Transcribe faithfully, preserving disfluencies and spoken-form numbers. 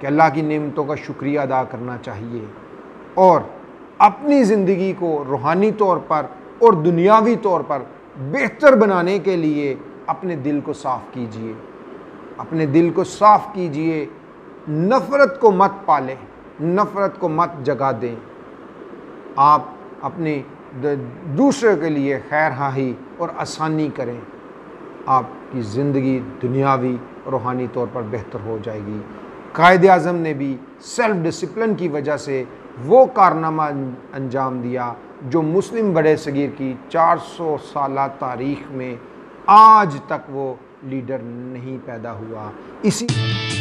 کہ اللہ کی نعمتوں کا شکریہ ادا کرنا چاہیے اور اپنی زندگی کو روحانی طور پر اور دنیاوی طور پر بہتر بنانے کے لیے اپنے دل کو صاف کیجئے، اپنے دل کو صاف کیجئے، نفرت کو مت پالیں، نفرت کو مت جگا دیں، آپ اپنے دوسرے کے لیے خیر خواہی اور آسانی کریں، آپ کی زندگی دنیاوی روحانی طور پر بہتر ہو جائے گی۔ قائد اعظم نے بھی سیلف ڈسپلن کی وجہ سے وہ کارنامہ انجام دیا جو مسلم بڑے صغیر کی چار سو سالہ تاریخ میں آج تک وہ لیڈر نہیں پیدا ہوا۔ اسی